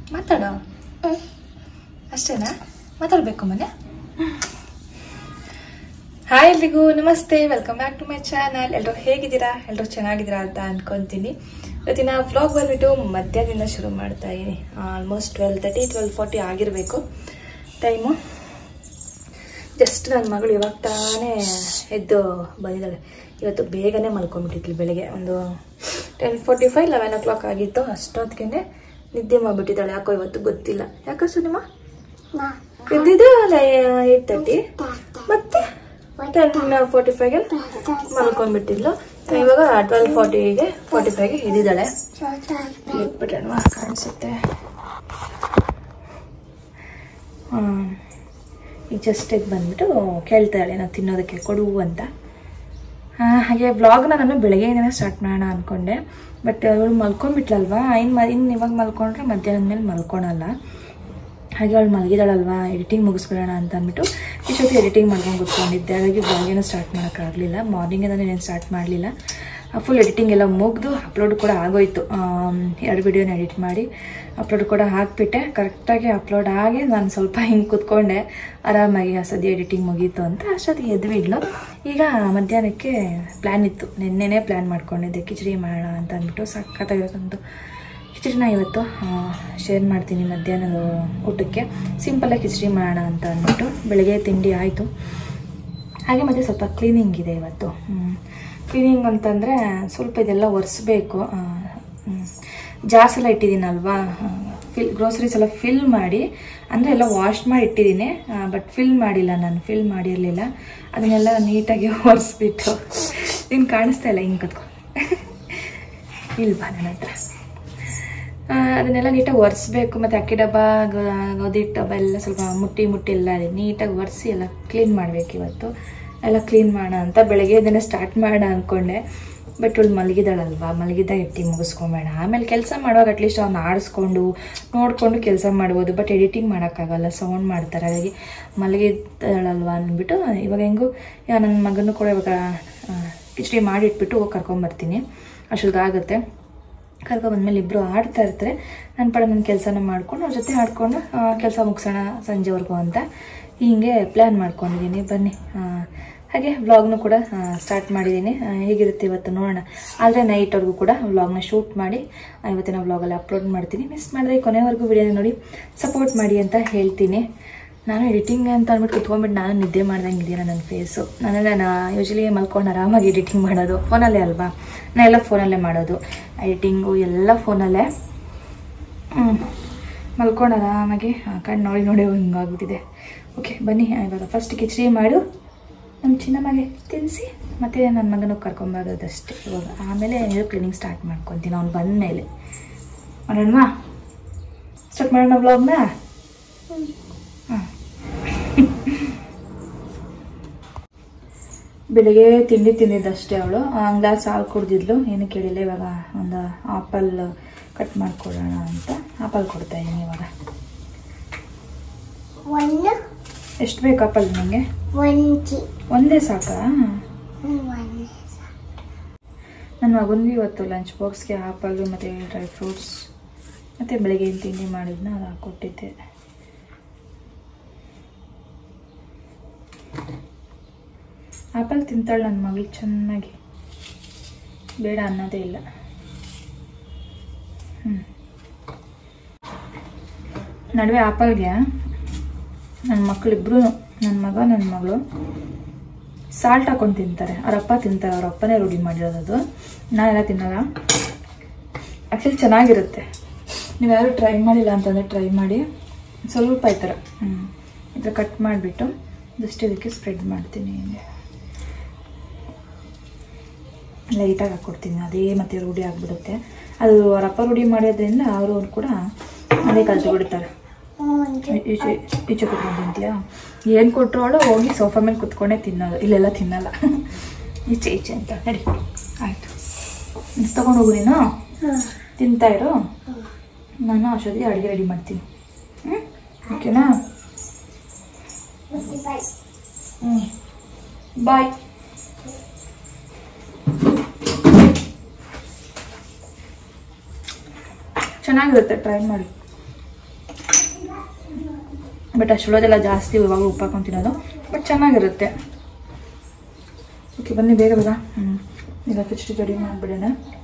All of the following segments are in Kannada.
ಮಾತಾಡೋ ಅಷ್ಟೇನಾ ಮಾತಾಡಬೇಕು ಮನೆ ಹಾಯ್ ಎಲ್ರಿಗೂ ನಮಸ್ತೆ welcome back to my channel ಎಲ್ಲರೂ ಹೇಗಿದ್ದೀರಾ ಎಲ್ಲರೂ ಚೆನ್ನಾಗಿದ್ದೀರಾ ಅಂತ ಅನ್ಕೊಂತೀನಿ ಇವತ್ತಿನ ವ್ಲಾಗ್ ಬಂದ್ಬಿಟ್ಟು ಮಧ್ಯಾಹ್ನದಿಂದ ಶುರು ಮಾಡ್ತಾ ಇದ್ದೀನಿ ಆಲ್ಮೋಸ್ಟ್ 12:40 ಆಗಿರಬೇಕು ಟೈಮು ಜಸ್ಟ್ ನನ್ನ ಮಗಳು ಇವಾಗ ತಾನೇ ಎದ್ದು ಬಂದಿದ್ದಾಳೆ ಇವತ್ತು ಬೇಗನೆ ಮಲ್ಕೊಂಡ್ಬಿಟ್ಟಿದ್ಲು ಬೆಳಗ್ಗೆ ಒಂದು 10:45 11 o'clock ಆಗಿತ್ತು ಅಷ್ಟೊತ್ತಿಗೆ ನಿದ್ದೆ ಮಾಡಿಬಿಟ್ಟಿದ್ದಾಳೆ ಯಾಕೋ ಇವತ್ತು ಗೊತ್ತಿಲ್ಲ ಯಾಕೋ ಸುನಿಮಾ ಎದ್ದಿದ್ದು 8:30 ಮತ್ತೆ 10:45ಗೆ ಮಲ್ಕೊಂಡ್ಬಿಟ್ಟಿದ್ಲು ಇವಾಗ 12:45ಗೆ ಎದ್ದಿದ್ದಾಳೆ ಎದ್ಬಿಟ್ಟಣ ಕಾಣಿಸುತ್ತೆ ಈಗ ಜಸ್ಟ್ ಎದ್ದು ಬಂದ್ಬಿಟ್ಟು ಕೇಳ್ತಾಳೆ ನಾನು ತಿನ್ನೋದಕ್ಕೆ ಕೊಡು ಅಂತ ಹಾಗೆ ವ್ಲಾಗ್ನ ನಾನು ಬೆಳಗ್ಗೆಯಿಂದನೇ ಸ್ಟಾರ್ಟ್ ಮಾಡೋಣ ಅಂದ್ಕೊಂಡೆ ಬಟ್ ಅವಳು ಮಲ್ಕೊಂಡ್ಬಿಟ್ಲಲ್ವಾ ಇನ್ನು ಇವಾಗ ಮಲ್ಕೊಂಡ್ರೆ ಮಧ್ಯಾಹ್ನದ ಮೇಲೆ ಮಲ್ಕೊಳಲ್ಲ ಹಾಗೆ ಅವಳು ಮಲಗಿದಾಳಲ್ವಾ ಎಡಿಟಿಂಗ್ ಮುಗಿಸ್ಬಿಡೋಣ ಅಂತ ಅಂದ್ಬಿಟ್ಟು ಇಷ್ಟೊತ್ತು ಎಡಿಟಿಂಗ್ ಮಾಡ್ಕೊಂಡು ಕೂತ್ಕೊಂಡಿದ್ದೆ ಹಾಗಾಗಿ ವ್ಲಾಗೇನೂ ಸ್ಟಾರ್ಟ್ ಮಾಡೋಕ್ಕಾಗಲಿಲ್ಲ ಮಾರ್ನಿಂಗಿಂದ ನಾನು ಸ್ಟಾರ್ಟ್ ಮಾಡಲಿಲ್ಲ ಫುಲ್ ಎಡಿಟಿಂಗ್ ಎಲ್ಲ ಮುಗಿದು ಅಪ್ಲೋಡ್ ಕೂಡ ಆಗೋಯ್ತು 2 ವಿಡಿಯೋನ ಎಡಿಟ್ ಮಾಡಿ ಅಪ್ಲೋಡ್ ಕೂಡ ಹಾಕ್ಬಿಟ್ಟೆ ಕರೆಕ್ಟಾಗಿ ಅಪ್ಲೋಡ್ ಆಗಿ ನಾನು ಸ್ವಲ್ಪ ಹಿಂಗೆ ಕೂತ್ಕೊಂಡೆ ಆರಾಮಾಗಿ ಸದ್ಯ ಎಡಿಟಿಂಗ್ ಮುಗೀತು ಅಂತ ಅಷ್ಟೊತ್ತಿಗೆ ಎದ್ಬಿಡ್ಲು ಈಗ ಮಧ್ಯಾಹ್ನಕ್ಕೆ ಪ್ಲ್ಯಾನ್ ಇತ್ತು ನಿನ್ನೆನೇ ಪ್ಲ್ಯಾನ್ ಮಾಡ್ಕೊಂಡಿದ್ದೆ ಕಿಚಡಿ ಮಾಡೋಣ ಅಂತ ಅಂದ್ಬಿಟ್ಟು ಸಕ್ಕತ್ತಾಗಿರೋದಂತು ಕಿಚಡಿನ ಇವತ್ತು ಶೇರ್ ಮಾಡ್ತೀನಿ ಮಧ್ಯಾಹ್ನದ ಊಟಕ್ಕೆ ಸಿಂಪಲಾಗಿ ಕಿಚಡಿ ಮಾಡೋಣ ಅಂತ ಅಂದ್ಬಿಟ್ಟು ಬೆಳಗ್ಗೆ ತಿಂಡಿ ಆಯಿತು ಹಾಗೆ ಮತ್ತು ಸ್ವಲ್ಪ ಕ್ಲೀನಿಂಗ್ ಇದೆ ಇವತ್ತು ಕ್ಲೀನಿಂಗ್ ಅಂತಂದರೆ ಸ್ವಲ್ಪ ಇದೆಲ್ಲ ಒರೆಸ್ಬೇಕು ಜಾರ್ಸ್ ಎಲ್ಲ ಇಟ್ಟಿದ್ದೀನಲ್ವಾ ಗ್ರೋಸರೀಸ್ ಎಲ್ಲ ಫಿಲ್ ಮಾಡಿ ಅಂದರೆ ಎಲ್ಲ ವಾಶ್ ಮಾಡಿ ಇಟ್ಟಿದ್ದೀನಿ ಬಟ್ ಫಿಲ್ ಮಾಡಿಲ್ಲ ನಾನು ಫಿಲ್ ಮಾಡಿರಲಿಲ್ಲ ಅದನ್ನೆಲ್ಲ ನೀಟಾಗಿ ಒರೆಸ್ಬಿಟ್ಟು ನೀನು ಕಾಣಿಸ್ತಾ ಇಲ್ಲ ಹಿಂಗೆ ಕತ್ಕೊ ಇಲ್ವಾ ನನ್ನ ಹತ್ರ ಅದನ್ನೆಲ್ಲ ನೀಟಾಗಿ ಒರೆಸ್ಬೇಕು ಮತ್ತು ಅಕ್ಕಿ ಡಬ್ಬ ಗೋಧಿ ಡಬ್ಬ ಎಲ್ಲ ಸ್ವಲ್ಪ ಮುಟ್ಟಿ ಎಲ್ಲ ನೀಟಾಗಿ ಒರೆಸಿ ಎಲ್ಲ ಕ್ಲೀನ್ ಮಾಡಬೇಕು ಇವತ್ತು ಎಲ್ಲ ಕ್ಲೀನ್ ಮಾಡೋಣ ಅಂತ ಬೆಳಗ್ಗೆ ಇದನ್ನೇ ಸ್ಟಾರ್ಟ್ ಮಾಡೋಣ ಅಂದ್ಕೊಂಡೆ ಬಟ್ ಇವಳು ಮಲಗಿದಾಳಲ್ವಾ ಮಲಗಿದ್ದಾಗ ಎಡಿಟಿಂಗ್ ಮುಗಿಸ್ಕೊಂಬೇಡ ಆಮೇಲೆ ಕೆಲಸ ಮಾಡುವಾಗ ಅಟ್ಲೀಸ್ಟ್ ಅವ್ನು ಆಡಿಸ್ಕೊಂಡು ನೋಡಿಕೊಂಡು ಕೆಲಸ ಮಾಡ್ಬೋದು ಬಟ್ ಎಡಿಟಿಂಗ್ ಮಾಡೋಕ್ಕಾಗಲ್ಲ ಸೌಂಡ್ ಮಾಡ್ತಾರೆ ಹಾಗಾಗಿ ಮಲಗಿದ್ದಾಳಲ್ವ ಅಂದ್ಬಿಟ್ಟು ಇವಾಗ ಹೆಂಗೂ ನನ್ನ ಮಗನೂ ಕೂಡ ಇವಾಗ ಕಿಚಡಿ ಮಾಡಿಟ್ಬಿಟ್ಟು ಹೋಗಿ ಕರ್ಕೊಂಬರ್ತೀನಿ ಅಷ್ಟೊತ್ತಿಗಾಗುತ್ತೆ ಕರ್ಕೊಂಬಂದ್ಮೇಲೆ ಇಬ್ಬರು ಆಡ್ತಾ ಇರ್ತಾರೆ ನನ್ನ ಪಡೆ ನನ್ನ ಕೆಲಸನ ಮಾಡ್ಕೊಂಡು ಅವ್ರ ಜೊತೆ ಆಡ್ಕೊಂಡು ಕೆಲಸ ಮುಗಿಸೋಣ ಸಂಜೆವರೆಗೂ ಅಂತ ಹೀಗೆ ಪ್ಲ್ಯಾನ್ ಮಾಡ್ಕೊಂಡಿದ್ದೀನಿ ಬನ್ನಿ ಹಾಗೆ ವ್ಲಾಗ್ನು ಕೂಡ ಸ್ಟಾರ್ಟ್ ಮಾಡಿದ್ದೀನಿ ಹೇಗಿರುತ್ತೆ ಇವತ್ತು ನೋಡೋಣ ಆದರೆ ನೈಟ್ವರೆಗೂ ಕೂಡ ವ್ಲಾಗ್ನ ಶೂಟ್ ಮಾಡಿ ಇವತ್ತಿನ ವ್ಲಾಗಲ್ಲಿ ಅಪ್ಲೋಡ್ ಮಾಡ್ತೀನಿ ಮಿಸ್ ಮಾಡಿದ್ರೆ ಕೊನೆವರೆಗೂ ವಿಡಿಯೋನ ನೋಡಿ ಸಪೋರ್ಟ್ ಮಾಡಿ ಅಂತ ಹೇಳ್ತೀನಿ ನಾನು ಎಡಿಟಿಂಗ್ ಅಂತ ಅಂದ್ಬಿಟ್ಟು ಕುತ್ಕೊಂಡ್ಬಿಟ್ಟು ನಾನು ನಿದ್ದೆ ಮಾಡ್ದಂಗೆ ಇದೆಯಲ್ಲ ನನ್ನ ಫೇಸು ನಾನೆಲ್ಲ ಯೂಶ್ವಲಿ ಮಲ್ಕೊಂಡು ಆರಾಮಾಗಿ ಎಡಿಟಿಂಗ್ ಮಾಡೋದು ಫೋನಲ್ಲೇ ಅಲ್ವಾ ನಾನೆಲ್ಲ ಫೋನಲ್ಲೇ ಮಾಡೋದು ಎಡಿಟಿಂಗು ಎಲ್ಲ ಫೋನಲ್ಲೇ ಮಲ್ಕೊಂಡು ಆರಾಮಾಗಿ ಕಣ್ಣು ನೋಡಿ ಹಿಂಗಾಗ್ಬಿಟ್ಟಿದೆ ಓಕೆ ಬನ್ನಿ ಇವಾಗ ಫಸ್ಟ್ ಕಿಚಡಿ ಮಾಡು ನಮ್ಮ ಚಿನ್ನಮ್ಮಗೆ ತಿನ್ನಿಸಿ ಮತ್ತು ನನ್ನ ಮಗನ ಕರ್ಕೊಂಬರೋದಷ್ಟೇ ಇವಾಗ ಆಮೇಲೆ ಏನಾದರೂ ಕ್ಲೀನಿಂಗ್ ಸ್ಟಾರ್ಟ್ ಮಾಡ್ಕೊತೀನಿ ಅವ್ನು ಬಂದ ಮೇಲೆ ಮಾಡೋಣವಾ ಸ್ಟಾರ್ಟ್ ಮಾಡೋಣ ವ್ಲಾಗ್ನ ಹಾಂ ಬೆಳಿಗ್ಗೆ ತಿಂಡಿ ತಿಂದಿದ್ದಷ್ಟೇ ಅವಳು ಗ್ಲಾಸ್ ಹಾಲು ಕುಡ್ದಿದ್ಲು ಏನು ಕೇಳಿಲ್ಲ ಇವಾಗ ಒಂದು ಆಪಲ್ ಕಟ್ ಮಾಡಿಕೊಡೋಣ ಅಂತ ಆಪಲ್ ಕೊಡ್ತಾಯಿದ್ದೀನಿ ಇವಾಗ ಎಷ್ಟು ಬೇಕು ಆಪಲ್ ನನಗೆ ಒಂದೇ ಸಾಕಾ ನನ್ನ ಮಗನಿಗೆ ಇವತ್ತು ಲಂಚ್ ಬಾಕ್ಸ್ಗೆ ಆಪಲ್ ಮತ್ತು ಡ್ರೈ ಫ್ರೂಟ್ಸ್ ಮತ್ತು ಬೆಳಗ್ಗೆ ಏನು ತಿಂಡಿ ಮಾಡಿದ್ನ ಅದು ಹಾಕ್ಕೊಟ್ಟಿದ್ದೆ ಆಪಲ್ ತಿಂತಾಳೆ ನನ್ನ ಮಗಳು ಚೆನ್ನಾಗಿ ಬೇಡ ಅನ್ನೋದೇ ಇಲ್ಲ ನಡುವೆ ಆಪಲ್ಗೆ ನನ್ನ ಮಕ್ಕಳಿಬ್ರು ನನ್ನ ಮಗ ನನ್ನ ಮಗಳು ಸಾಲ್ಟ್ ಹಾಕೊಂಡು ತಿಂತಾರೆ ಅವರಪ್ಪ ತಿಂತಾರೆ ಅವರಪ್ಪನೇ ರೂಢಿ ಮಾಡಿರೋದು ಅದು ನಾನೆಲ್ಲ ತಿನ್ನಲ್ಲ ಆ್ಯಕ್ಚುಲಿ ಚೆನ್ನಾಗಿರುತ್ತೆ ನೀವು ಯಾರು ಟ್ರೈ ಮಾಡಿಲ್ಲ ಅಂತಂದರೆ ಟ್ರೈ ಮಾಡಿ ಸ್ವಲ್ಪ ಈ ಥರ ಈ ಥರ ಕಟ್ ಮಾಡಿಬಿಟ್ಟು ಜಸ್ಟ್ ಇದಕ್ಕೆ ಸ್ಪ್ರೆಡ್ ಮಾಡ್ತೀನಿ ಲೈಟಾಗಿ ಹಾಕ್ಕೊಡ್ತೀನಿ ಅದೇ ಮತ್ತೆ ರೂಢಿ ಆಗಿಬಿಡುತ್ತೆ ಅದು ಅವರಪ್ಪ ರೂಢಿ ಮಾಡೋದ್ರಿಂದ ಅವರು ಕೂಡ ಅದೇ ಕಲ್ತು ಬಿಡ್ತಾರೆ ಈಚೆ ಕುತ್ಕೊಂಡು ತಿಂತೀಯಾ ಏನು ಕೊಟ್ಟರು ಅವಳು ಹೋಗಿ ಸೋಫಾ ಮೇಲೆ ಕುತ್ಕೊಂಡೇ ತಿನ್ನೋದು ಇಲ್ಲೆಲ್ಲ ತಿನ್ನಲ್ಲ ಈಚೆ ಅಂತ ನಡಿ ಆಯಿತು ಮಿಸ್ ತೊಗೊಂಡು ಹೋಗು ನೀನು ತಿಂತಾ ಇರು ನಾನು ಅಷ್ಟೊತ್ತಿಗೆ ಅಡುಗೆ ರೆಡಿ ಮಾಡ್ತೀನಿ ಓಕೆನಾ ಬಾಯ್ ಚೆನ್ನಾಗಿರುತ್ತೆ ಟ್ರೈ ಮಾಡಿ ಬಟ್ ಅಷ್ಟೊಳದೆಲ್ಲ ಜಾಸ್ತಿ ಇವಾಗ ಉಪ್ಪು ಹಾಕೊಂಡು ತಿನ್ನೋದು, ಬಟ್ ಚೆನ್ನಾಗಿರುತ್ತೆ. ಓಕೆ ಬನ್ನಿ ಬೇಗ ಬೇಗ ಈಗ ಕಿಚಡಿ ರೆಡಿ ಮಾಡಿಬಿಡೋಣ.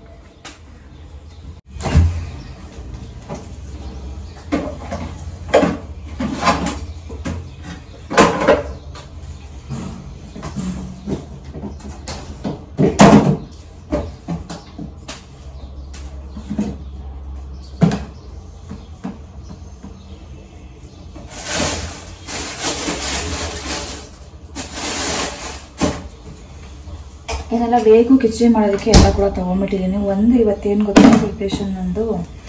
ಇದೆಲ್ಲ ಬೇಕು ಕಿಚಡಿ ಮಾಡೋದಕ್ಕೆ ಎಲ್ಲ ಕೂಡ ತೊಗೊಂಡ್ಬಿಟ್ಟಿದ್ದೀನಿ. ಒಂದು ಇವತ್ತೇನು ಗೊತ್ತಾ ಪ್ರಿಪ್ರೇಷನ್ ನಂದು,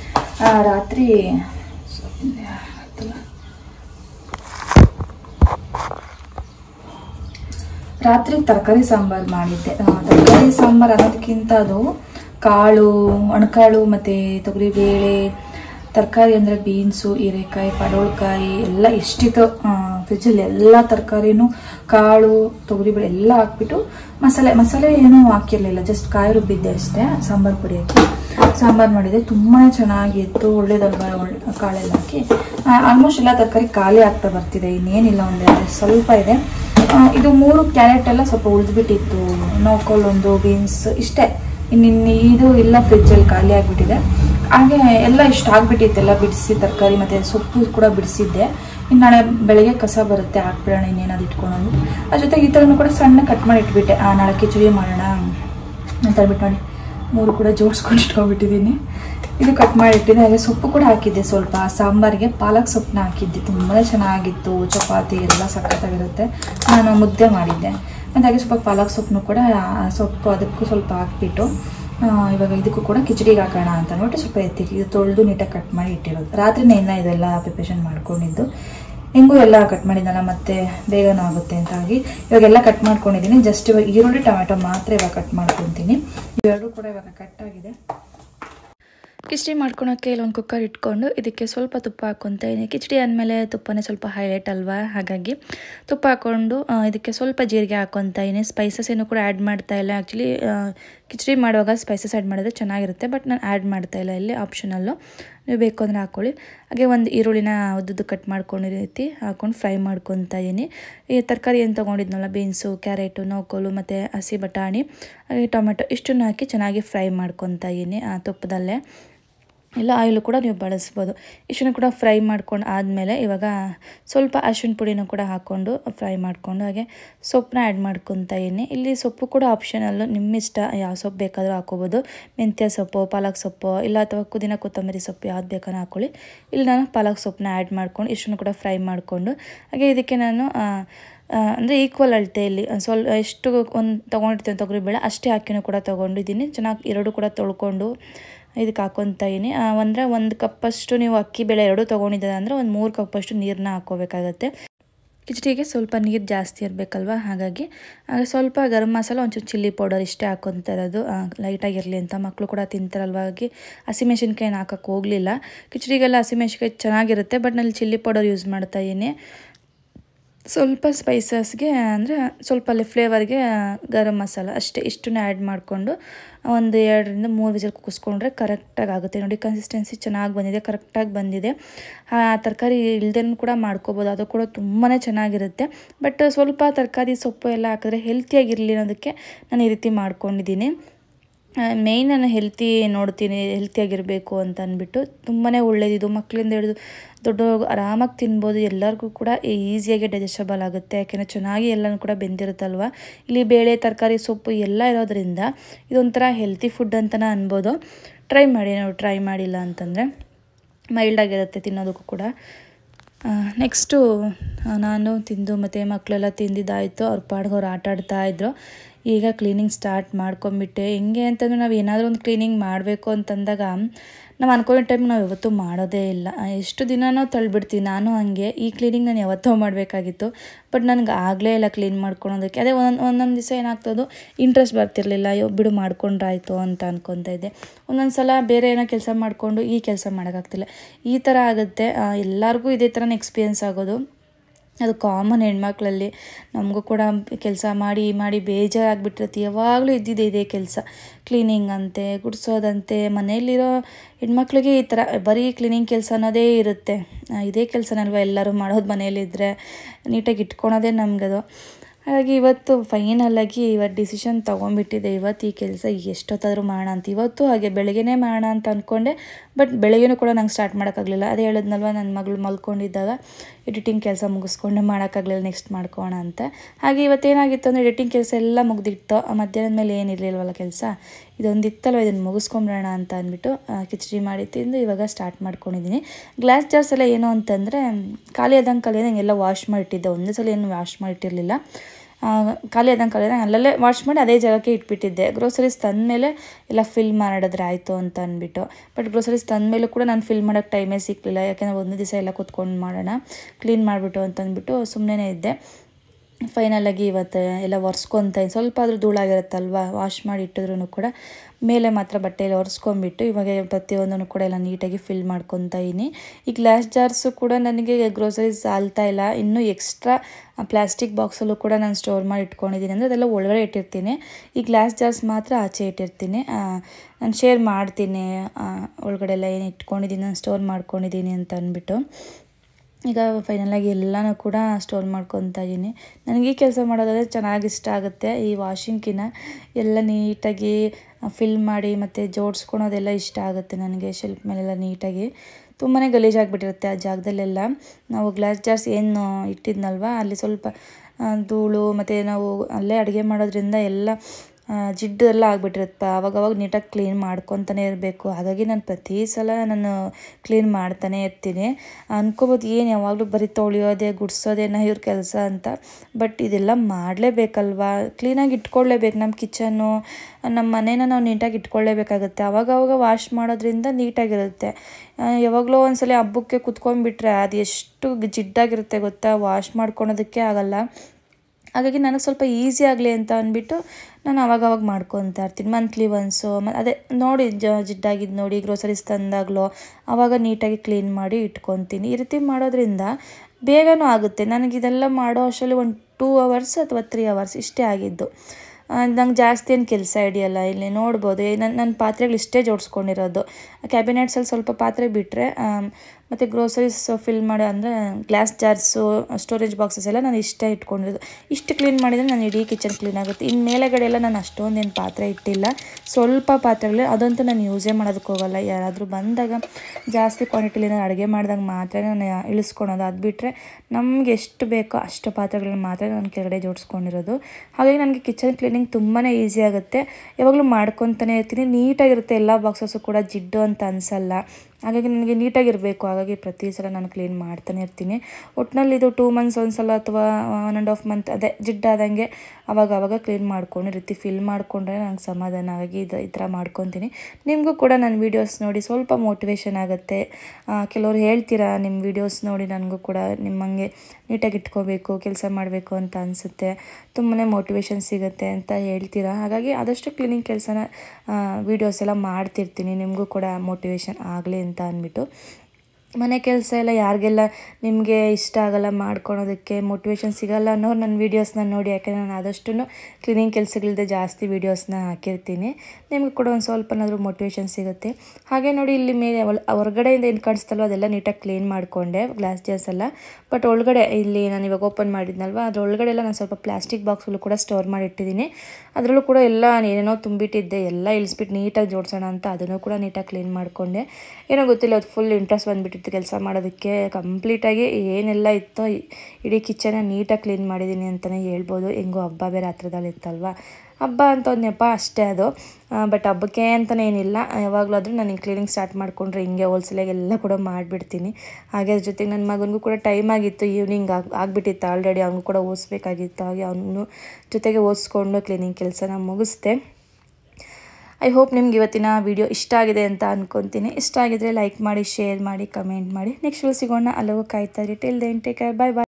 ರಾತ್ರಿ ತರಕಾರಿ ಸಾಂಬಾರು ಮಾಡಿದ್ದೆ. ತರಕಾರಿ ಸಾಂಬಾರು ಅನ್ನೋದಕ್ಕಿಂತ ಅದು ಕಾಳು, ಒಣಕಾಳು ಮತ್ತು ತೊಗರಿಬೇಳೆ, ತರಕಾರಿ ಅಂದರೆ ಬೀನ್ಸು, ಹೀರೆಕಾಯಿ, ಪಡವಲಕಾಯಿ ಎಲ್ಲ ಎಷ್ಟಿತ್ತು ಫ್ರಿಜ್ಜಲ್ಲಿ ಎಲ್ಲ ತರಕಾರಿನೂ, ಕಾಳು, ತೊಗರಿಬೇಳೆ ಎಲ್ಲ ಹಾಕ್ಬಿಟ್ಟು ಮಸಾಲೆ ಏನೂ ಹಾಕಿರಲಿಲ್ಲ, ಜಸ್ಟ್ ಕಾಯಿ ರುಬ್ಬಿದ್ದೆ ಅಷ್ಟೇ. ಸಾಂಬಾರು ಪುಡಿ ಹಾಕಿ ಸಾಂಬಾರು ಮಾಡಿದೆ, ತುಂಬಾ ಚೆನ್ನಾಗಿತ್ತು. ಒಳ್ಳೇದಲ್ವಾ ಕಾಳೆಲ್ಲ ಹಾಕಿ. ಆಲ್ಮೋಸ್ಟ್ ಎಲ್ಲ ತರಕಾರಿ ಖಾಲಿ ಆಗ್ತಾ ಬರ್ತಿದೆ, ಇನ್ನೇನಿಲ್ಲ, ಒಂದೆರಡು ಸ್ವಲ್ಪ ಇದೆ. ಇದು 3 ಕ್ಯಾರೆಟ್ ಎಲ್ಲ ಸ್ವಲ್ಪ ಉಳಿದ್ಬಿಟ್ಟಿತ್ತು, ನೋಕೋಲ್ ಒಂದು, ಬೀನ್ಸ್ ಇಷ್ಟೇ. ಇದು ಇಲ್ಲ ಫ್ರಿಜ್ಜಲ್ಲಿ ಖಾಲಿ ಆಗಿಬಿಟ್ಟಿದೆ. ಹಾಗೆ ಎಲ್ಲ ಇಷ್ಟ ಆಗ್ಬಿಟ್ಟಿತ್ತು, ಎಲ್ಲ ಬಿಡಿಸಿ ತರಕಾರಿ ಮತ್ತು ಸೊಪ್ಪು ಕೂಡ ಬಿಡಿಸಿದ್ದೆ. ಇನ್ನು ನಾಳೆ ಬೆಳಗ್ಗೆ ಕಸ ಬರುತ್ತೆ, ಹಾಕ್ಬಿಡೋಣ ಇನ್ನೇನಾದ್ರು ಇಟ್ಕೊಂಡು. ಅದ್ರ ಜೊತೆಗೆ ಈ ಥರನೂ ಕೂಡ ಸಣ್ಣ ಕಟ್ ಮಾಡಿ ಇಟ್ಬಿಟ್ಟೆ, ನಾಳೆ ಕಿಚಡಿ ಮಾಡೋಣ ಅಂತ ಹೇಳ್ಬಿಟ್ಟು ನೋಡಿ 3 ಕೂಡ ಜೋಡಿಸ್ಕೊಂಡು ಇಟ್ಕೊಂಡ್ಬಿಟ್ಟಿದ್ದೀನಿ. ಇದು ಕಟ್ ಮಾಡಿ ಇಟ್ಟಿದ್ದೆ. ಹಾಗೆ ಸೊಪ್ಪು ಕೂಡ ಹಾಕಿದ್ದೆ ಸ್ವಲ್ಪ, ಸಾಂಬಾರಿಗೆ ಪಾಲಕ್ ಸೊಪ್ಪನ್ನ ಹಾಕಿದ್ದೆ, ತುಂಬಾ ಚೆನ್ನಾಗಿತ್ತು. ಚಪಾತಿ ಎಲ್ಲ ಸಖತ್ತಾಗಿರುತ್ತೆ. ನಾನು ಮುದ್ದೆ ಮಾಡಿದ್ದೆ. ಮತ್ತು ಹಾಗೆ ಸ್ವಲ್ಪ ಪಾಲಕ್ ಸೊಪ್ಪನ್ನು ಕೂಡ ಸೊಪ್ಪು ಅದಕ್ಕೂ ಸ್ವಲ್ಪ ಹಾಕ್ಬಿಟ್ಟು ಇವಾಗ ಇದಕ್ಕೂ ಕೂಡ ಕಿಚಡಿಗೆ ಹಾಕೋಣ ಅಂತ ಅಂದ್ಬಿಟ್ಟು ಸ್ವಲ್ಪ ಎತ್ತಿಟ್ಟು ಇದು ತೊಳೆದು ನೀಟಾಗಿ ಕಟ್ ಮಾಡಿ ಇಟ್ಟಿರೋದು. ರಾತ್ರಿನೇ ಇನ್ನು ಇದೆಲ್ಲ ಪ್ರಿಪ್ರೇಷನ್ ಮಾಡ್ಕೊಂಡಿದ್ದು. ಹೆಂಗೂ ಎಲ್ಲ ಕಟ್ ಮಾಡಿದ್ದಲ್ಲ ಮತ್ತೆ ಬೇಗನೂ ಆಗುತ್ತೆ ಅಂತ ಆಗಿ ಇವಾಗೆಲ್ಲ ಕಟ್ ಮಾಡ್ಕೊಂಡಿದ್ದೀನಿ. ಜಸ್ಟ್ ಇವಾಗ ಈರುಳ್ಳಿ ಟೊಮೆಟೊ ಮಾತ್ರ ಇವಾಗ ಕಟ್ ಮಾಡ್ಕೊತೀನಿ. ಇವೆರಡೂ ಕೂಡ ಇವಾಗ ಕಟ್ ಆಗಿದೆ. ಕಿಚಡಿ ಮಾಡ್ಕೊಳೋಕ್ಕೆ ಇಲ್ಲೊಂದು ಕುಕ್ಕರ್ ಇಟ್ಕೊಂಡು ಇದಕ್ಕೆ ಸ್ವಲ್ಪ ತುಪ್ಪ ಹಾಕ್ಕೊತಾ ಇದ್ದೀನಿ. ಕಿಚಡಿ ಅಂದಮೇಲೆ ತುಪ್ಪನೇ ಸ್ವಲ್ಪ ಹೈಲೈಟ್ ಅಲ್ವಾ, ಹಾಗಾಗಿ ತುಪ್ಪ ಹಾಕ್ಕೊಂಡು ಇದಕ್ಕೆ ಸ್ವಲ್ಪ ಜೀರಿಗೆ ಹಾಕ್ಕೊತಾ ಇದ್ದೀನಿ. ಸ್ಪೈಸಸ್ ಏನೂ ಕೂಡ ಆ್ಯಡ್ ಮಾಡ್ತಾ ಇಲ್ಲ. ಆ್ಯಕ್ಚುಲಿ ಕಿಚಡಿ ಮಾಡುವಾಗ ಸ್ಪೈಸಸ್ ಆ್ಯಡ್ ಮಾಡಿದ್ರೆ ಚೆನ್ನಾಗಿರುತ್ತೆ, ಬಟ್ ನಾನು ಆ್ಯಡ್ ಮಾಡ್ತಾ ಇಲ್ಲ, ಇಲ್ಲಿ ಆಪ್ಷನಲ್ಲು, ನೀವು ಬೇಕು ಅಂದರೆ ಹಾಕ್ಕೊಳ್ಳಿ. ಹಾಗೆ ಒಂದು ಈರುಳ್ಳಿನ ಉದ್ದುದ್ದು ಕಟ್ ಮಾಡ್ಕೊಂಡು ರೀತಿ ಹಾಕ್ಕೊಂಡು ಫ್ರೈ ಮಾಡ್ಕೊತಾ ಇದ್ದೀನಿ. ಈ ತರಕಾರಿ ಏನು ತೊಗೊಂಡಿದ್ನಲ್ಲ, ಬೀನ್ಸು, ಕ್ಯಾರೆಟು, ನೋಕೋಲು ಮತ್ತು ಹಸಿ ಬಟಾಣಿ, ಹಾಗೆ ಟೊಮೆಟೊ ಇಷ್ಟನ್ನು ಹಾಕಿ ಚೆನ್ನಾಗಿ ಫ್ರೈ ಮಾಡ್ಕೊತಾ ಇದ್ದೀನಿ ತುಪ್ಪದಲ್ಲೇ. ಇಲ್ಲ ಆಯಿಲು ಕೂಡ ನೀವು ಬಳಸ್ಬೋದು. ಇಷ್ಟನ್ನು ಕೂಡ ಫ್ರೈ ಮಾಡ್ಕೊಂಡು ಆದಮೇಲೆ ಇವಾಗ ಸ್ವಲ್ಪ ಅರಿಶಿನ ಪುಡಿನೂ ಕೂಡ ಹಾಕ್ಕೊಂಡು ಫ್ರೈ ಮಾಡಿಕೊಂಡು ಹಾಗೆ ಸೊಪ್ಪನ್ನ ಆ್ಯಡ್ ಮಾಡ್ಕೊತಾ ಇದ್ದೀನಿ. ಇಲ್ಲಿ ಸೊಪ್ಪು ಕೂಡ ಆಪ್ಷನಲ್ಲು, ನಿಮ್ಮಿಷ್ಟ, ಯಾವ ಸೊಪ್ಪು ಬೇಕಾದರೂ ಹಾಕ್ಕೋಬೋದು. ಮೆಂತ್ಯ ಸೊಪ್ಪು, ಪಾಲಕ್ ಸೊಪ್ಪು ಇಲ್ಲ ಅಥವಾ ಪುದೀನ ಕೊತ್ತಂಬರಿ ಸೊಪ್ಪು ಯಾವ್ದು ಬೇಕಾದ್ರೂ ಹಾಕ್ಕೊಳ್ಳಿ. ಇಲ್ಲಿ ನಾನು ಪಾಲಕ್ ಸೊಪ್ಪನ್ನ ಆ್ಯಡ್ ಮಾಡ್ಕೊಂಡು ಇಷ್ಟನ್ನು ಕೂಡ ಫ್ರೈ ಮಾಡಿಕೊಂಡು ಹಾಗೆ ಇದಕ್ಕೆ ನಾನು ಅಂದರೆ ಈಕ್ವಲ್ ಅಳತೆಯಲ್ಲಿ ಎಷ್ಟು ಒಂದು ತೊಗೊಂಡಿರ್ತೀನಿ ತೊಗರಿಬೇಳೆ ಅಷ್ಟೇ ಅಕ್ಕಿನೂ ಕೂಡ ತೊಗೊಂಡಿದ್ದೀನಿ. ಚೆನ್ನಾಗಿ ಎರಡು ಕೂಡ ತೊಳ್ಕೊಂಡು ಇದಕ್ಕೆ ಹಾಕ್ಕೊತಾ ಇದ್ದೀನಿ. ಅಂದರೆ 1 ಕಪ್ಪಷ್ಟು ನೀವು ಅಕ್ಕಿ ಬೇಳೆ ಎರಡೂ ತೊಗೊಂಡಿದ್ದಾರೆ ಅಂದರೆ ಒಂದು 3 ಕಪ್ಪಷ್ಟು ನೀರನ್ನ ಹಾಕ್ಕೋಬೇಕಾಗತ್ತೆ. ಕಿಚಡಿಗೆ ಸ್ವಲ್ಪ ನೀರು ಜಾಸ್ತಿ ಇರಬೇಕಲ್ವ, ಹಾಗಾಗಿ ಸ್ವಲ್ಪ ಗರಂ ಮಸಾಲ, ಒಂಚೂರು ಚಿಲ್ಲಿ ಪೌಡರ್ ಇಷ್ಟೇ ಹಾಕ್ಕೊತಾ ಇರೋದು, ಲೈಟಾಗಿರಲಿ ಅಂತ. ಮಕ್ಕಳು ಕೂಡ ತಿಂತಾರಲ್ವ, ಹಾಗಾಗಿ ಹಸಿಮೆಣ್ಸಿನ್ಕಾಯಿನ ಹಾಕೋಕ್ಕೆ ಹೋಗಲಿಲ್ಲ. ಕಿಚಡಿಗೆಲ್ಲ ಹಸಿಮೆಣ್ಸಿನ್ಕಾಯಿ ಚೆನ್ನಾಗಿರುತ್ತೆ, ಬಟ್ ನಾನು ಚಿಲ್ಲಿ ಪೌಡರ್ ಯೂಸ್ ಮಾಡ್ತಾಯಿದ್ದೀನಿ. ಸ್ವಲ್ಪ ಸ್ಪೈಸಸ್ಗೆ ಅಂದರೆ ಸ್ವಲ್ಪ ಅಲ್ಲಿ ಫ್ಲೇವರ್ಗೆ ಗರಂ ಮಸಾಲ ಅಷ್ಟೇ, ಇಷ್ಟನ್ನು ಆ್ಯಡ್ ಮಾಡಿಕೊಂಡು ಒಂದು 2 ರಿಂದ 3 ವಿಸಿಲ್ ಕೂಗಿಸ್ಕೊಂಡ್ರೆ ಕರೆಕ್ಟಾಗಿ ಆಗುತ್ತೆ. ನೋಡಿ ಕನ್ಸಿಸ್ಟೆನ್ಸಿ ಚೆನ್ನಾಗಿ ಬಂದಿದೆ, ಕರೆಕ್ಟಾಗಿ ಬಂದಿದೆ. ತರಕಾರಿ ಇಲ್ದೇನೂ ಕೂಡ ಮಾಡ್ಕೋಬೋದು, ಅದು ಕೂಡ ತುಂಬಾ ಚೆನ್ನಾಗಿರುತ್ತೆ. ಬಟ್ ಸ್ವಲ್ಪ ತರಕಾರಿ ಸೊಪ್ಪು ಎಲ್ಲ ಹಾಕಿದ್ರೆ ಹೆಲ್ತಿಯಾಗಿರಲಿ ಅನ್ನೋದಕ್ಕೆ ನಾನು ಈ ರೀತಿ ಮಾಡ್ಕೊಂಡಿದ್ದೀನಿ. ಮೇಯ್ನ್ ನಾನು ಹೆಲ್ತಿ ನೋಡ್ತೀನಿ, ಹೆಲ್ತಿಯಾಗಿರಬೇಕು ಅಂತ ಅಂದ್ಬಿಟ್ಟು. ತುಂಬಾ ಒಳ್ಳೇದಿದು, ಮಕ್ಕಳಿಂದ ಹಿಡಿದು ದೊಡ್ಡವ್ರಿಗೂ ಆರಾಮಾಗಿ ತಿನ್ಬೋದು. ಎಲ್ಲರಿಗೂ ಕೂಡ ಈಸಿಯಾಗಿ ಡೈಜೆಸ್ಟಬಲ್ ಆಗುತ್ತೆ, ಯಾಕೆಂದರೆ ಚೆನ್ನಾಗಿ ಎಲ್ಲನೂ ಕೂಡ ಬೆಂದಿರುತ್ತಲ್ವ. ಇಲ್ಲಿ ಬೇಳೆ, ತರಕಾರಿ, ಸೊಪ್ಪು ಎಲ್ಲ ಇರೋದ್ರಿಂದ ಇದೊಂಥರ ಹೆಲ್ತಿ ಫುಡ್ ಅಂತಲೇ ಅನ್ಬೋದು. ಟ್ರೈ ಮಾಡಿ, ನಾವು ಟ್ರೈ ಮಾಡಿಲ್ಲ ಅಂತಂದರೆ ಮೈಲ್ಡಾಗಿರುತ್ತೆ ತಿನ್ನೋದಕ್ಕೂ ಕೂಡ. ನೆಕ್ಸ್ಟು ನಾನು ತಿಂದು ಮತ್ತು ಮಕ್ಕಳೆಲ್ಲ ತಿಂದಿದ್ದಾಯಿತು, ಅವ್ರ ಪಾಡ್ಗೆ ಅವ್ರು ಆಟ ಆಡ್ತಾಯಿದ್ರು. ಈಗ ಕ್ಲೀನಿಂಗ್ ಸ್ಟಾರ್ಟ್ ಮಾಡ್ಕೊಂಬಿಟ್ಟೆ. ಹೆಂಗೆ ಅಂತಂದರೆ ನಾವು ಏನಾದರೂ ಒಂದು ಕ್ಲೀನಿಂಗ್ ಮಾಡಬೇಕು ಅಂತಂದಾಗ ನಾವು ಅಂದ್ಕೊಂಡಿದ್ದ ಟೈಮ್ ನಾವು ಯಾವತ್ತೂ ಮಾಡೋದೇ ಇಲ್ಲ. ಎಷ್ಟು ದಿನನೋ ತಳ್ಳಿಬಿಡ್ತೀವಿ. ನಾನು ಹಾಗೆ ಈ ಕ್ಲೀನಿಂಗ್ ನಾನು ಯಾವತ್ತೋ ಮಾಡಬೇಕಾಗಿತ್ತು, ಬಟ್ ನನಗೆ ಆಗಲೇ ಇಲ್ಲ ಕ್ಲೀನ್ ಮಾಡ್ಕೊಳೋದಕ್ಕೆ. ಅದೇ ಒಂದೊಂದು ದಿವಸ ಏನಾಗ್ತದೋ ಇಂಟ್ರೆಸ್ಟ್ ಬರ್ತಿರಲಿಲ್ಲ, ಬಿಡು ಮಾಡ್ಕೊಂಡ್ರಾಯ್ತು ಅಂತ ಅಂದ್ಕೊತಾ ಇದ್ದೆ. ಒಂದೊಂದು ಸಲ ಬೇರೆ ಏನೋ ಕೆಲಸ ಮಾಡಿಕೊಂಡು ಈ ಕೆಲಸ ಮಾಡೋಕ್ಕಾಗ್ತಿಲ್ಲ. ಈ ಥರ ಆಗುತ್ತೆ, ಎಲ್ಲರಿಗೂ ಇದೇ ಥರನೇ ಎಕ್ಸ್ಪೀರಿಯೆನ್ಸ್ ಆಗೋದು. ಅದು ಕಾಮನ್ ಹೆಣ್ಮಕ್ಳಲ್ಲಿ. ನಮಗೂ ಕೂಡ ಕೆಲಸ ಮಾಡಿ ಮಾಡಿ ಬೇಜಾರಾಗ್ಬಿಟ್ಟಿರುತ್ತೆ. ಯಾವಾಗಲೂ ಇದ್ದಿದ್ದೆ ಇದೇ ಕೆಲಸ, ಕ್ಲೀನಿಂಗ್ ಅಂತೆ, ಗುಡಿಸೋದಂತೆ. ಮನೆಯಲ್ಲಿರೋ ಹೆಣ್ಮಕ್ಳಿಗೆ ಈ ಥರ ಬರೀ ಕ್ಲೀನಿಂಗ್ ಕೆಲಸ ಅನ್ನೋದೇ ಇರುತ್ತೆ. ಇದೇ ಕೆಲಸನಲ್ವ ಎಲ್ಲರೂ ಮಾಡೋದು, ಮನೆಯಲ್ಲಿದ್ದರೆ ನೀಟಾಗಿ ಇಟ್ಕೊಳೋದೇ ನಮಗದು. ಹಾಗಾಗಿ ಇವತ್ತು ಫೈನಲಾಗಿ ಇವತ್ತು ಡಿಸಿಷನ್ ತೊಗೊಂಡ್ಬಿಟ್ಟಿದ್ದೆ. ಇವತ್ತು ಈ ಕೆಲಸ ಎಷ್ಟೊತ್ತಾದರೂ ಮಾಡೋಣ ಅಂತ. ಇವತ್ತು ಹಾಗೆ ಬೆಳಗ್ಗೆನೇ ಮಾಡೋಣ ಅಂತ ಅಂದ್ಕೊಂಡೆ, ಬಟ್ ಬೆಳಗ್ಗೆನೂ ಕೂಡ ನಂಗೆ ಸ್ಟಾರ್ಟ್ ಮಾಡೋಕ್ಕಾಗಲಿಲ್ಲ. ಅದೇ ಹೇಳಿದ್ನಲ್ವ, ನನ್ನ ಮಗಳು ಮಲ್ಕೊಂಡಿದ್ದಾಗ ಎಡಿಟಿಂಗ್ ಕೆಲಸ ಮುಗಿಸ್ಕೊಂಡೆ ಮಾಡೋಕ್ಕಾಗಲಿಲ್ಲ, ನೆಕ್ಸ್ಟ್ ಮಾಡ್ಕೋಣ ಅಂತ. ಹಾಗೆ ಇವತ್ತೇನಾಗಿತ್ತು ಅಂದರೆ ಎಡಿಟಿಂಗ್ ಕೆಲಸ ಎಲ್ಲ ಮುಗ್ದಿತ್ತು. ಮಧ್ಯಾಹ್ನದ ಮೇಲೆ ಏನಿರಲಿಲ್ವಲ್ಲ ಕೆಲಸ, ಇದೊಂದು ಇತ್ತಲ್ವ, ಇದನ್ನು ಮುಗಿಸ್ಕೊಂಬಿಡೋಣ ಅಂತ ಅಂದ್ಬಿಟ್ಟು ಕಿಚಡಿ ಮಾಡಿ ತಿಂದು ಇವಾಗ ಸ್ಟಾರ್ಟ್ ಮಾಡ್ಕೊಂಡಿದ್ದೀನಿ. ಗ್ಲಾಸ್ ಜಾರ್ಸ್ ಎಲ್ಲ ಏನು ಅಂತಂದರೆ ಖಾಲಿ ಆದಂಗೆ ನಂಗೆಲ್ಲ ವಾಶ್ ಮಾಡಿಟ್ಟಿದ್ದೆ. ಒಂದೇ ಸಲ ಏನು ವಾಶ್ ಮಾಡಿಟ್ಟಿರಲಿಲ್ಲ. ಖಾಲಿ ಆದಂಗೆ ಅಲ್ಲಲ್ಲೇ ವಾಶ್ ಮಾಡಿ ಅದೇ ಜಾಗಕ್ಕೆ ಇಟ್ಬಿಟ್ಟಿದ್ದೆ. ಗ್ರೋಸರೀಸ್ ತಂದಮೇಲೆ ಎಲ್ಲ ಫಿಲ್ ಮಾಡಿದ್ರೆ ಆಯಿತು ಅಂತ ಅಂದ್ಬಿಟ್ಟು. ಬಟ್ ಗ್ರೋಸರೀಸ್ ತಂದಮೇಲೂ ಕೂಡ ನಾನು ಫಿಲ್ ಮಾಡೋಕ್ಕೆ ಟೈಮೇ ಸಿಕ್ಕಲಿಲ್ಲ. ಯಾಕೆಂದರೆ ಒಂದೇ ದಿವಸ ಎಲ್ಲ ಕೂತ್ಕೊಂಡು ಮಾಡೋಣ, ಕ್ಲೀನ್ ಮಾಡಿಬಿಟ್ಟು ಅಂತಂದ್ಬಿಟ್ಟು ಸುಮ್ಮನೆ ಇದ್ದೆ. ಫೈನಲಾಗಿ ಇವತ್ತು ಎಲ್ಲ ಒರೆಸ್ಕೊತೀನಿ. ಸ್ವಲ್ಪ ಆದರೂ ಧೂಳಾಗಿರುತ್ತಲ್ವ, ವಾಶ್ ಮಾಡಿ ಇಟ್ಟಿದ್ರೂ ಕೂಡ ಮೇಲೆ ಮಾತ್ರ ಬಟ್ಟೆಯಲ್ಲಿ ಒರೆಸ್ಕೊಂಬಿಟ್ಟು ಇವಾಗ ಪ್ರತಿಯೊಂದನ್ನು ಕೂಡ ಎಲ್ಲ ನೀಟಾಗಿ ಫಿಲ್ ಮಾಡ್ಕೊತಾ ಇದ್ದೀನಿ. ಈ ಗ್ಲಾಸ್ ಜಾರ್ಸು ಕೂಡ ನನಗೆ ಗ್ರೋಸರೀಸ್ ಸಾಲ್ತಾ ಇಲ್ಲ. ಇನ್ನೂ ಎಕ್ಸ್ಟ್ರಾ ಪ್ಲಾಸ್ಟಿಕ್ ಬಾಕ್ಸಲ್ಲೂ ಕೂಡ ನಾನು ಸ್ಟೋರ್ ಮಾಡಿ ಇಟ್ಕೊಂಡಿದ್ದೀನಿ. ಅಂದರೆ ಅದೆಲ್ಲ ಒಳಗಡೆ ಇಟ್ಟಿರ್ತೀನಿ. ಈ ಗ್ಲಾಸ್ ಜಾರ್ಸ್ ಮಾತ್ರ ಆಚೆ ಇಟ್ಟಿರ್ತೀನಿ. ನಾನು ಶೇರ್ ಮಾಡ್ತೀನಿ ಒಳಗಡೆ ಎಲ್ಲ ಏನು ಇಟ್ಕೊಂಡಿದ್ದೀನಿ, ನಾನು ಸ್ಟೋರ್ ಮಾಡ್ಕೊಂಡಿದ್ದೀನಿ ಅಂತ ಅಂದ್ಬಿಟ್ಟು. ಈಗ ಫೈನಲಾಗಿ ಎಲ್ಲನೂ ಕೂಡ ಸ್ಟೋರ್ ಮಾಡ್ಕೊತಾ ಇದ್ದೀನಿ. ನನಗೆ ಈ ಕೆಲಸ ಮಾಡೋದಾದರೆ ಚೆನ್ನಾಗಿ ಇಷ್ಟ ಆಗುತ್ತೆ. ಈ ವಾಷಿಂಗ್ಕಿನ ಎಲ್ಲ ನೀಟಾಗಿ ಫಿಲ್ ಮಾಡಿ ಮತ್ತು ಜೋಡಿಸ್ಕೊಳೋದೆಲ್ಲ ಇಷ್ಟ ಆಗುತ್ತೆ ನನಗೆ. ಶೆಲ್ಫ್ ಮೇಲೆಲ್ಲ ನೀಟಾಗಿ ತುಂಬಾ ಗಲೀಜಾಗಿಬಿಟ್ಟಿರುತ್ತೆ ಆ ಜಾಗದಲ್ಲೆಲ್ಲ. ನಾವು ಗ್ಲಾಸ್ ಜಾರ್ಸ್ ಏನು ಇಟ್ಟಿದ್ನಲ್ವ, ಅಲ್ಲಿ ಸ್ವಲ್ಪ ಧೂಳು ಮತ್ತು ನಾವು ಅಲ್ಲೇ ಅಡುಗೆ ಮಾಡೋದ್ರಿಂದ ಎಲ್ಲ ಜಿಡ್ಡು ಎಲ್ಲ ಆಗಿಬಿಟ್ಟಿರುತ್ತೆ. ಅವಾಗವಾಗ ನೀಟಾಗಿ ಕ್ಲೀನ್ ಮಾಡ್ಕೊತಾನೆ ಇರಬೇಕು. ಹಾಗಾಗಿ ನಾನು ಪ್ರತಿ ಸಲ ನಾನು ಕ್ಲೀನ್ ಮಾಡ್ತಾನೆ ಇರ್ತೀನಿ. ಅನ್ಕೋಬೋದು ಏನು ಯಾವಾಗಲೂ ಬರೀ ತೊಳೆಯೋದೇ ಗುಡಿಸೋದೇನೋ ಇವ್ರ ಕೆಲಸ ಅಂತ. ಬಟ್ ಇದೆಲ್ಲ ಮಾಡಲೇಬೇಕಲ್ವಾ, ಕ್ಲೀನಾಗಿ ಇಟ್ಕೊಳ್ಳೇಬೇಕು. ನಮ್ಮ ಕಿಚನ್ನು, ನಮ್ಮ ಮನೇನ ನಾವು ನೀಟಾಗಿ ಇಟ್ಕೊಳ್ಳೇಬೇಕಾಗುತ್ತೆ. ಅವಾಗವಾಗ ವಾಶ್ ಮಾಡೋದ್ರಿಂದ ನೀಟಾಗಿರುತ್ತೆ. ಯಾವಾಗಲೂ ಒಂದ್ಸಲ ಹಬ್ಬಕ್ಕೆ ಕುತ್ಕೊಂಡ್ಬಿಟ್ರೆ ಅದು ಎಷ್ಟು ಜಿಡ್ಡಾಗಿರುತ್ತೆ ಗೊತ್ತಾ, ವಾಶ್ ಮಾಡ್ಕೊಳೋದಕ್ಕೆ ಆಗಲ್ಲ. ಹಾಗಾಗಿ ನನಗೆ ಸ್ವಲ್ಪ ಈಸಿ ಆಗಲಿ ಅಂತ ಅಂದ್ಬಿಟ್ಟು ನಾನು ಅವಾಗವಾಗ ಮಾಡ್ಕೊತಾ ಇರ್ತೀನಿ. ಮಂತ್ಲಿ ಒನ್ಸು ಅದೇ ನೋಡಿ ಜಿಡ್ಡಾಗಿದ್ದು ನೋಡಿ ಗ್ರೋಸರೀಸ್ ತಂದಾಗಲೋ ಆವಾಗ ನೀಟಾಗಿ ಕ್ಲೀನ್ ಮಾಡಿ ಇಟ್ಕೊತೀನಿ. ಈ ರೀತಿ ಮಾಡೋದ್ರಿಂದ ಬೇಗನೂ ಆಗುತ್ತೆ. ನನಗಿದೆಲ್ಲ ಮಾಡೋ ಅಷ್ಟರಲ್ಲಿ ಒಂದು 2 hours ಅಥವಾ 3 hours ಇಷ್ಟೇ ಆಗಿದ್ದು. ನಂಗೆ ಜಾಸ್ತಿ ಏನು ಕೆಲಸ ಹಿಡಿಯಲ್ಲ. ಇಲ್ಲಿ ನೋಡ್ಬೋದು ನನ್ನ ಪಾತ್ರೆಗಳು ಇಷ್ಟೇ ಜೋಡಿಸ್ಕೊಂಡಿರೋದು. ಕ್ಯಾಬಿನೆಟ್ಸಲ್ಲಿ ಸ್ವಲ್ಪ ಪಾತ್ರೆ ಬಿಟ್ಟರೆ ಮತ್ತು ಗ್ರೋಸರೀಸ್ ಫಿಲ್ ಮಾಡೋ ಅಂದರೆ ಗ್ಲಾಸ್ ಜಾರ್ಸು, ಸ್ಟೋರೇಜ್ ಬಾಕ್ಸಸ್ ಎಲ್ಲ ನಾನು ಇಷ್ಟೇ ಇಟ್ಕೊಂಡಿರೋದು. ಇಷ್ಟು ಕ್ಲೀನ್ ಮಾಡಿದರೆ ನಾನು ಇಡೀ ಕಿಚನ್ ಕ್ಲೀನ್ ಆಗುತ್ತೆ. ಇನ್ನು ಮೇಲೆಗಡೆ ಎಲ್ಲ ನಾನು ಅಷ್ಟೊಂದೇನು ಪಾತ್ರೆ ಇಟ್ಟಿಲ್ಲ, ಸ್ವಲ್ಪ ಪಾತ್ರೆಗಳು. ಅದಂತೂ ನಾನು ಯೂಸೇ ಮಾಡೋದಕ್ಕೆ ಹೋಗಲ್ಲ. ಯಾರಾದರೂ ಬಂದಾಗ ಜಾಸ್ತಿ ಕ್ವಾಂಟಿಟಿಲಿ ನಾನು ಅಡುಗೆ ಮಾಡಿದಾಗ ಮಾತ್ರ ನಾನು ಇಳಿಸ್ಕೊಳೋದು. ಅದು ಬಿಟ್ಟರೆ ನಮಗೆ ಎಷ್ಟು ಬೇಕೋ ಅಷ್ಟು ಪಾತ್ರೆಗಳನ್ನ ಮಾತ್ರ ನಾನು ಕೆಳಗಡೆ ಜೋಡಿಸ್ಕೊಂಡಿರೋದು. ಹಾಗಾಗಿ ನನಗೆ ಕಿಚನ್ ಕ್ಲೀನಿಂಗ್ ತುಂಬಾ ಈಸಿ ಆಗುತ್ತೆ. ಯಾವಾಗಲೂ ಮಾಡ್ಕೊತಾನೆ ಇರ್ತೀನಿ. ನೀಟಾಗಿರುತ್ತೆ. ಎಲ್ಲ ಬಾಕ್ಸಸ್ಸು ಕೂಡ ಜಿಡ್ಡು ಅಂತ ಅನಿಸಲ್ಲ. ಹಾಗಾಗಿ ನನಗೆ ನೀಟಾಗಿರಬೇಕು. ಹಾಗಾಗಿ ಪ್ರತಿ ಸಲ ನಾನು ಕ್ಲೀನ್ ಮಾಡ್ತಾನೆ ಇರ್ತೀನಿ. ಒಟ್ಟಿನಲ್ಲಿ ಇದು 2 months ಒಂದ್ಸಲ ಅಥವಾ 1.5 month ಅದೇ ಜಿಡ್ಡಾದಂಗೆ ಆವಾಗ ಕ್ಲೀನ್ ಮಾಡ್ಕೊಂಡು ಈ ರೀತಿ ಫಿಲ್ ಮಾಡಿಕೊಂಡ್ರೆ ನಂಗೆ ಸಮಾಧಾನ. ಆಗಿ ಈ ಥರ ಮಾಡ್ಕೊತೀನಿ. ನಿಮಗೂ ಕೂಡ ನನ್ನ ವೀಡಿಯೋಸ್ ನೋಡಿ ಸ್ವಲ್ಪ ಮೋಟಿವೇಶನ್ ಆಗುತ್ತೆ. ಕೆಲವರು ಹೇಳ್ತೀರಾ ನಿಮ್ಮ ವೀಡಿಯೋಸ್ ನೋಡಿ ನನಗೂ ಕೂಡ ನಿಮ್ಮಂಗೆ ನೀಟಾಗಿ ಇಟ್ಕೋಬೇಕು, ಕೆಲಸ ಮಾಡಬೇಕು ಅಂತ ಅನಿಸುತ್ತೆ, ತುಂಬಾ ಮೋಟಿವೇಶನ್ ಸಿಗುತ್ತೆ ಅಂತ ಹೇಳ್ತೀರಾ. ಹಾಗಾಗಿ ಆದಷ್ಟು ಕ್ಲೀನಿಂಗ್ ಕೆಲಸನ ವೀಡಿಯೋಸ್ ಎಲ್ಲ ಮಾಡ್ತಿರ್ತೀನಿ, ನಿಮಗೂ ಕೂಡ ಮೋಟಿವೇಶನ್ ಆಗಲಿ ಅಂತ ಅಂದ್ಬಿಟ್ಟು. ಮನೆ ಕೆಲಸ ಎಲ್ಲ ಯಾರಿಗೆಲ್ಲ ನಿಮಗೆ ಇಷ್ಟ ಆಗಲ್ಲ ಮಾಡ್ಕೊಳೋದಕ್ಕೆ, ಮೋಟಿವೇಶನ್ ಸಿಗಲ್ಲ ಅನ್ನೋರು ನನ್ನ ವೀಡಿಯೋಸ್ನ ನೋಡಿ. ಯಾಕೆಂದರೆ ನಾನು ಆದಷ್ಟು ಕ್ಲೀನಿಂಗ್ ಕೆಲಸಗಳಿಂದ ಜಾಸ್ತಿ ವೀಡಿಯೋಸ್ನ ಹಾಕಿರ್ತೀನಿ. ನಿಮಗೆ ಕೂಡ ಒಂದು ಸ್ವಲ್ಪನಾದರೂ ಮೋಟಿವೇಶನ್ ಸಿಗುತ್ತೆ. ಹಾಗೆ ನೋಡಿ ಇಲ್ಲಿ ಮೇಲೆ ಹೊರಗಡೆಯಿಂದ ಏನು ಕಾಣಿಸ್ತಲ್ವ ಅದೆಲ್ಲ ನೀಟಾಗಿ ಕ್ಲೀನ್ ಮಾಡಿಕೊಂಡೆ ಗ್ಲಾಸ್ ಜಾರ್ಸ್ ಎಲ್ಲ. ಬಟ್ ಒಳಗಡೆ ಇಲ್ಲಿ ನಾನು ಇವಾಗ ಓಪನ್ ಮಾಡಿದ್ನಲ್ವ ಅದ್ರ ಒಳಗಡೆ ಎಲ್ಲ ನಾನು ಸ್ವಲ್ಪ ಪ್ಲಾಸ್ಟಿಕ್ ಬಾಕ್ಸ್ಗಳು ಕೂಡ ಸ್ಟೋರ್ ಮಾಡಿಟ್ಟಿದ್ದೀನಿ. ಅದರಲ್ಲೂ ಕೂಡ ಎಲ್ಲ ಏನೇನೋ ತುಂಬಿಟ್ಟಿದ್ದೆ, ಎಲ್ಲ ಇಳಿಸ್ಬಿಟ್ಟು ನೀಟಾಗಿ ಜೋಡಿಸೋಣ ಅಂತ ಅದನ್ನು ಕೂಡ ನೀಟಾಗಿ ಕ್ಲೀನ್ ಮಾಡಿಕೊಂಡೆ. ಏನೋ ಗೊತ್ತಿಲ್ಲ, ಅದು ಫುಲ್ ಇಂಟ್ರೆಸ್ಟ್ ಬಂದುಬಿಟ್ಟಿತ್ತು ಕೆಲಸ ಮಾಡೋದಕ್ಕೆ. ಕಂಪ್ಲೀಟಾಗಿ ಏನೆಲ್ಲ ಇತ್ತೋ ಇಡೀ ಕಿಚನ್ನ ನೀಟಾಗಿ ಕ್ಲೀನ್ ಮಾಡಿದ್ದೀನಿ ಅಂತಲೇ ಹೇಳ್ಬೋದು. ಹೆಂಗೋ ಹಬ್ಬ ಬೇರೆ ಹತ್ರದಲ್ಲಿ ಇತ್ತಲ್ವ, ಹಬ್ಬ ಅಂತ ಒಂದು ನೆಪ ಅಷ್ಟೇ ಅದು. ಬಟ್ ಹಬ್ಬಕ್ಕೆ ಅಂತಲೇ ಏನಿಲ್ಲ, ಯಾವಾಗಲೂ ಆದರೂ ನಾನು ಕ್ಲೀನಿಂಗ್ ಸ್ಟಾರ್ಟ್ ಮಾಡಿಕೊಂಡ್ರೆ ಹಿಂಗೆ ಹೋಲ್ಸೇಲಾಗೆಲ್ಲ ಕೂಡ ಮಾಡಿಬಿಡ್ತೀನಿ. ಹಾಗೆ ಅದ್ರ ಜೊತೆಗೆ ನನ್ನ ಮಗನಿಗೂ ಕೂಡ ಟೈಮ್ ಆಗಿತ್ತು, ಈವ್ನಿಂಗ್ ಆಗಿಬಿಟ್ಟಿತ್ತು ಆಲ್ರೆಡಿ. ಅವ್ನಿಗೂ ಕೂಡ ಓದಿಸ್ಬೇಕಾಗಿತ್ತು. ಹಾಗೆ ಅವನು ಜೊತೆಗೆ ಓದಿಸ್ಕೊಂಡು ಕ್ಲೀನಿಂಗ್ ಕೆಲಸನ ಮುಗಿಸ್ದೆ. ಐ ಹೋಪ್ ನಿಮ್ಗೆ ಇವತ್ತಿನ ವಿಡಿಯೋ ಇಷ್ಟ ಆಗಿದೆ ಅಂತ ಅಂದ್ಕೊತೀನಿ. ಇಷ್ಟ ಆಗಿದ್ರೆ ಲೈಕ್ ಮಾಡಿ, ಶೇರ್ ಮಾಡಿ, ಕಮೆಂಟ್ ಮಾಡಿ. ನೆಕ್ಸ್ಟ್ ಸಿಗೋಣ. ಅಲ್ಲವೂ ಕಾಯ್ತಾ ಇರಿ. Till then take care. Bye ಬಾಯ್.